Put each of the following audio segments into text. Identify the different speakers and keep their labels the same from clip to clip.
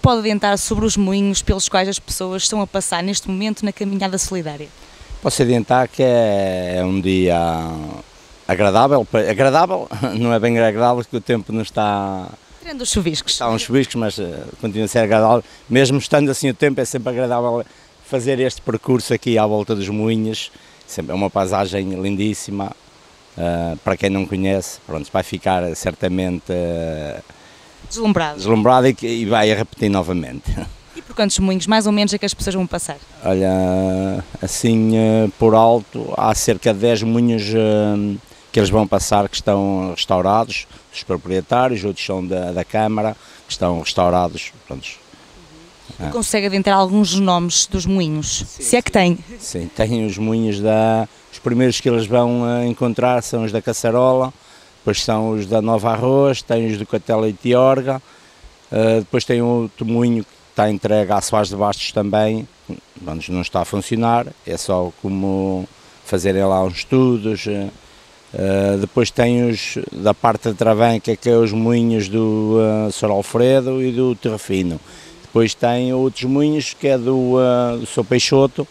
Speaker 1: pode adiantar sobre os moinhos pelos quais as pessoas estão a passar neste momento na caminhada solidária?
Speaker 2: Posso adiantar que é um dia agradável, não é bem agradável porque o tempo não está...
Speaker 1: Tirando os chuviscos.
Speaker 2: Está uns chuviscos, mas continua a ser agradável. Mesmo estando assim o tempo, é sempre agradável fazer este percurso aqui à volta dos moinhos. É uma paisagem lindíssima, para quem não conhece, pronto, vai ficar certamente deslumbrado e vai a repetir novamente.
Speaker 1: E por quantos moinhos, mais ou menos, é que as pessoas vão passar?
Speaker 2: Olha, assim por alto, há cerca de 10 moinhos que eles vão passar que estão restaurados, os proprietários, outros são da Câmara, que estão restaurados. Pronto.
Speaker 1: Consegue adentrar alguns dos nomes dos moinhos, se é que tem?
Speaker 2: Sim, tem os moinhos os primeiros que eles vão encontrar são os da Caçarola, depois são os da Nova Arroz, tem os do Catela e Tiorga, depois tem outro moinho que está entregue à Soares de Bastos também, não está a funcionar, é só como fazerem lá uns estudos. Depois tem os da parte da Travanca, que é os moinhos do Sr. Alfredo e do Terrafino. Depois tem outros moinhos que é do Sr. Peixoto,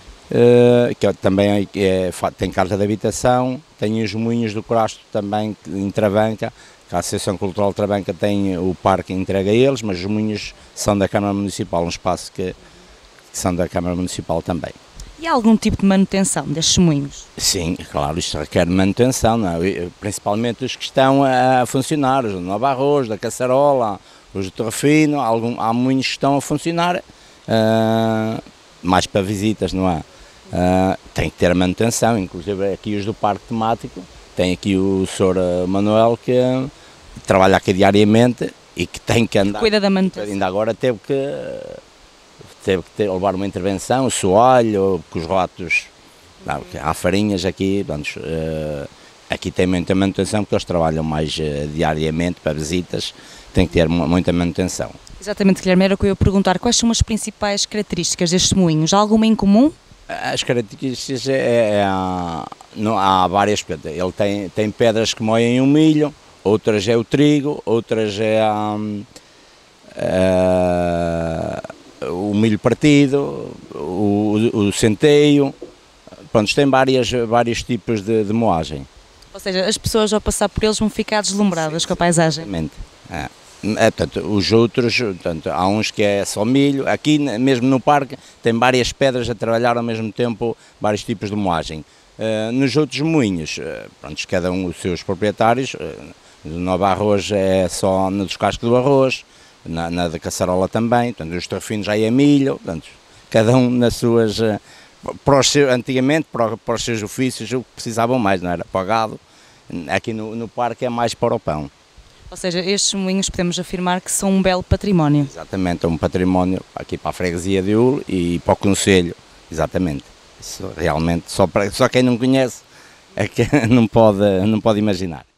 Speaker 2: que também tem carta de habitação. Tem os moinhos do Crasto também em Travanca, que a Associação Cultural de Travanca tem o parque entregue a eles, mas os moinhos são da Câmara Municipal, um espaço que são da Câmara Municipal também.
Speaker 1: E há algum tipo de manutenção destes moinhos?
Speaker 2: Sim, claro, isto requer manutenção, não é? Principalmente os que estão a funcionar, os do Nova Arroz, da Caçarola, os do Terrafino, há moinhos que estão a funcionar, mais para visitas, não é? Tem que ter manutenção, inclusive aqui os do Parque Temático, tem aqui o Sr. Manuel que trabalha aqui diariamente e que tem que andar.
Speaker 1: Cuida da manutenção.
Speaker 2: Ainda agora teve que levar uma intervenção, o soalho, porque os ratos, há farinhas aqui, aqui tem muita manutenção porque eles trabalham mais diariamente para visitas, tem que ter muita manutenção.
Speaker 1: Exatamente, Guilherme, era o que eu ia perguntar, quais são as principais características destes moinhos? Há alguma em comum?
Speaker 2: As características não, há várias, ele tem pedras que moem o milho, outras é o trigo, outras é o milho partido, o centeio, pronto, tem vários tipos de moagem.
Speaker 1: Ou seja, as pessoas ao passar por eles vão ficar deslumbradas com a paisagem.
Speaker 2: Exatamente. Portanto, os outros, há uns que é só milho, aqui mesmo no parque tem várias pedras a trabalhar ao mesmo tempo, vários tipos de moagem. Nos outros moinhos, pronto, cada um os seus proprietários, no Nova Arroz é só no descasque do arroz, na da Caçarola também, portanto, os Terrafinos já é milho, portanto, cada um nas suas, antigamente para os seus ofícios o que precisavam mais, não era para o gado, aqui no parque é mais para o pão.
Speaker 1: Ou seja, estes moinhos podemos afirmar que são um belo património.
Speaker 2: Exatamente, é um património aqui para a freguesia de Ul e para o concelho, exatamente. Isso realmente, só quem não conhece é que não pode imaginar.